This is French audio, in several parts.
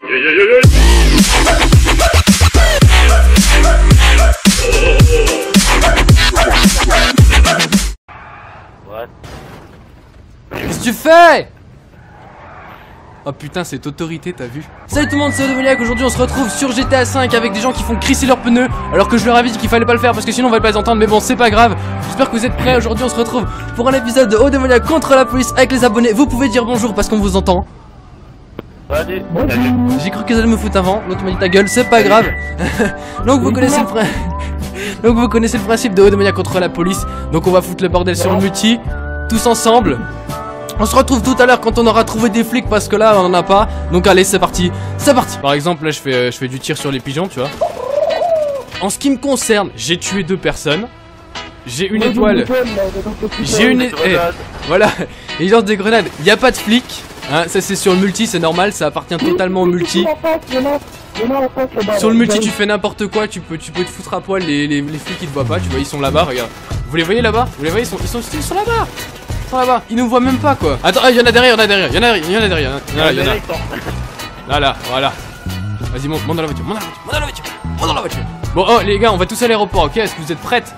Qu'est-ce que tu fais? Oh putain, cette autorité, t'as vu? Salut tout le monde, c'est Odemoniac. Aujourd'hui on se retrouve sur GTA 5 avec des gens qui font crisser leurs pneus, alors que je leur avais dit qu'il fallait pas le faire parce que sinon on va pas les entendre. Mais bon, c'est pas grave, j'espère que vous êtes prêts. Aujourd'hui on se retrouve pour un épisode de Odemoniac contre la police avec les abonnés. Vous pouvez dire bonjour parce qu'on vous entend. Allez. J'ai cru qu'ils allaient me foutre avant, l'autre m'a dit ta gueule, c'est pas grave. Donc vous connaissez le principe de Odemoniac contre la police. Donc on va foutre le bordel sur le multi, tous ensemble. On se retrouve tout à l'heure quand on aura trouvé des flics parce que là on en a pas. Donc allez, c'est parti, c'est parti. Par exemple là je fais du tir sur les pigeons, tu vois. En ce qui me concerne, j'ai tué 2 personnes. J'ai une étoile. J'ai une voilà, il lance des grenades. Il n'y a pas de flics, hein, ça c'est sur le multi, c'est normal, ça appartient totalement au multi. Sur le multi tu fais n'importe quoi, tu peux te foutre à poil, les flics ils te voient pas, tu vois, ils sont là-bas, regarde. Vous les voyez là-bas? Vous les voyez, ils sont là-bas. Là-bas, ils nous voient même pas quoi. Attends, il y en a derrière, il y en a derrière. Là, voilà. Vas-y, monte dans la voiture, monte dans la voiture. Bon, oh les gars, on va tous à l'aéroport, ok? Est-ce que vous êtes prêtes?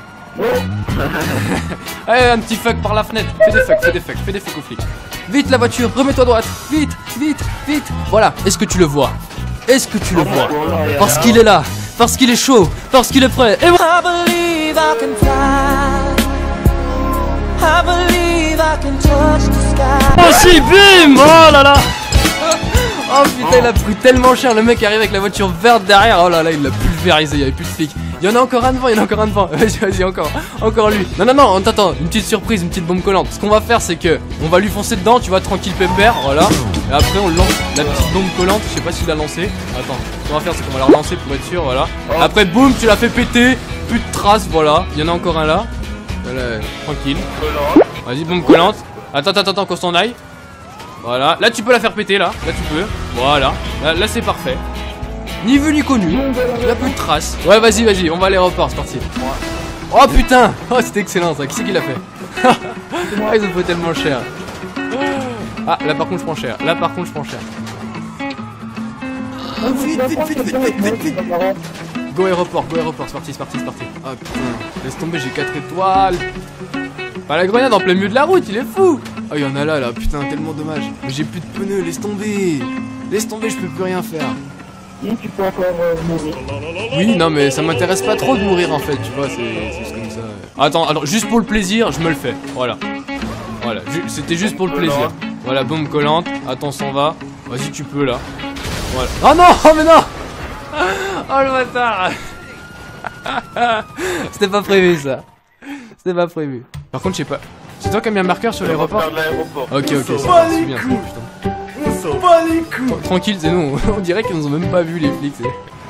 Allez, un petit fuck par la fenêtre. Fais des fucks aux flics. Vite la voiture, remets-toi à droite. Vite. Voilà, est-ce que tu le vois? Parce qu'il est là, parce qu'il est chaud, parce qu'il est prêt. Et voilà. I believe I can touch the sky. Oh si, bim. Oh là là. Oh putain, il a pris tellement cher. Le mec arrive avec la voiture verte derrière. Oh là là, il l'a pulvérisé, il y avait plus de flics. Il y en a encore un devant, Vas-y, encore lui. Non, attends, une petite surprise, une petite bombe collante. Ce qu'on va faire, c'est que on va lui foncer dedans, tu vois, tranquille pépère, voilà. Et après on lance la petite bombe collante, je sais pas s'il l'a lancé. Attends, ce qu'on va faire, c'est qu'on va la relancer pour être sûr, voilà. Après boum, tu l'as fait péter, plus de traces, voilà. Il y en a encore un là. Voilà, tranquille. Vas-y, bombe collante. Attends, qu'on s'en aille. Voilà, là tu peux la faire péter, là tu peux. Voilà, là c'est parfait. Ni vu ni connu, il a plus de traces. Ouais, vas-y, on va à l'aéroport, c'est parti. Oh putain, oh c'était excellent ça, qui c'est qui l'a fait? Ah, ils ont fait tellement cher. Ah, là par contre je prends cher, Oh, vite. Go aéroport, c'est parti. Oh putain, laisse tomber, j'ai 4 étoiles. Pas la grenade en plein milieu de la route, il est fou. Oh, il y en a là, putain, tellement dommage. Mais j'ai plus de pneus, laisse tomber, je peux plus rien faire. Tu peux encore mourir. Oui, non, mais ça m'intéresse pas trop de mourir en fait, tu vois, c'est juste comme ça. Attends, alors juste pour le plaisir, je me le fais, voilà, c'était juste pour le plaisir. Voilà, bombe collante, attends, s'en va. Vas-y, tu peux là. Voilà. Oh non, mais non. Oh le bâtard. C'était pas prévu ça. Par contre, je sais pas. C'est toi qui as mis un marqueur sur l'aéroport? Ok, c'est bien. Pas les coups. Tranquille, c'est nous. On dirait qu'ils nous ont même pas vu les flics.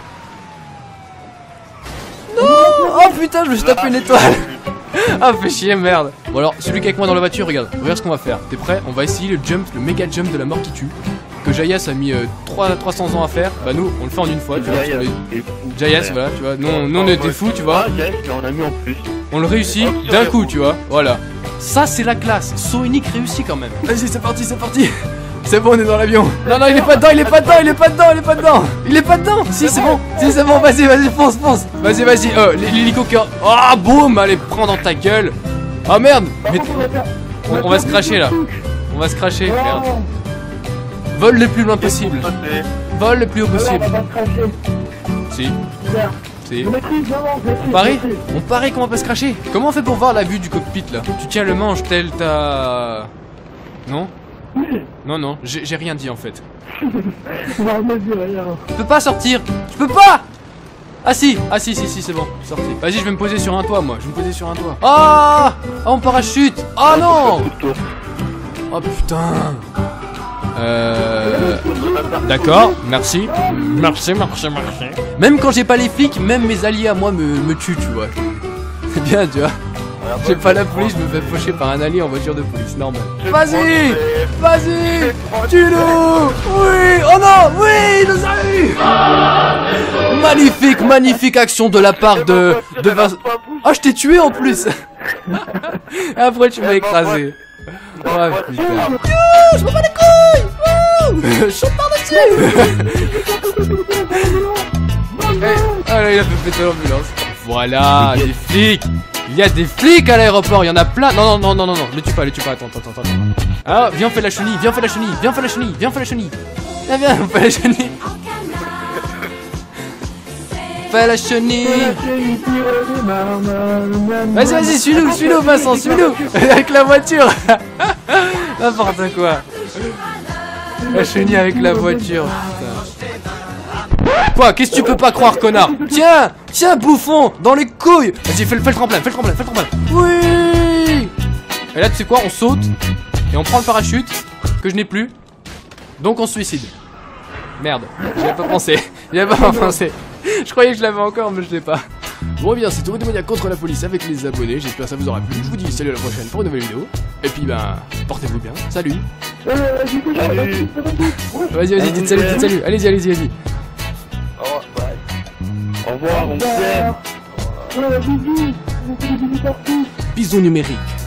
Non. Oh putain, je me suis tapé une étoile. Ah, fais chier, merde. Bon alors, celui qui est avec moi dans la voiture, regarde ce qu'on va faire. T'es prêt? On va essayer le méga jump de la mort qui tue. Que Jayas a mis 300 ans à faire. Bah nous, on le fait en une fois, tu vois. Jayas, voilà, tu vois. Nous on était fous, tu vois. On le réussit d'un coup, tu vois. Voilà. Ça c'est la classe. Saut unique réussi quand même. Vas-y, c'est parti. C'est bon, on est dans l'avion. Non, il est pas dedans. Si, c'est bon. Vas-y, fonce. Vas-y. Oh, l'hélico qui... Oh, boum. Allez, prends dans ta gueule. Oh, merde. Mais... On va se cracher, là. Merde. Vole le plus loin possible. Vole le plus haut possible. Si. On parie qu'on va pas se cracher. Comment on fait pour voir la vue du cockpit, là? Tu tiens le manche tel ta... Non, j'ai rien dit en fait. Je peux pas sortir. Ah si, c'est bon, je suis sorti. Vas-y, je vais me poser sur un toit, moi. Ah, on parachute. Oh non. Oh putain. D'accord, merci. Même quand j'ai pas les flics, même mes alliés à moi me tuent, tu vois. C'est bien, tu vois. J'ai pas la police, je me fais faucher par un allié en voiture de police, normal. Vas-y, tue-nous. Oui, oh non, oui, il nous a eu. Magnifique action de la part de Vincent. Oh, je t'ai tué en plus. Après tu m'as écrasé. Ouais, putain. Je me bats les couilles. Saute par-dessus. Ah là, il a fait péter l'ambulance. Voilà, des flics. Il y a des flics à l'aéroport, il y en a plein. Non, non, non, non, non, non, le tue pas, attends. Ah, viens, on fait la chenille, viens, on fait la chenille. Viens, on fait la chenille. Fais la chenille. Vas-y, suis-nous, Vincent, suis-nous. Avec la voiture. N'importe quoi. La chenille avec la voiture. Quoi? Qu'est-ce que tu peux pas croire, connard? Tiens, bouffon, dans les couilles. Vas-y, fais le tremplin. Oui. Et là, tu sais quoi? On saute et on prend le parachute que je n'ai plus. Donc on se suicide. Merde, j'y avais pas pensé. Je croyais que je l'avais encore, mais je l'ai pas. Bon, bien, c'est Tour Démoniaque contre la police avec les abonnés. J'espère que ça vous aura plu. Je vous dis salut à la prochaine pour une nouvelle vidéo. Et puis, ben, portez-vous bien. Salut. Vas-y, dites salut. Allez-y. Au revoir, on vous aime. Bisous numériques.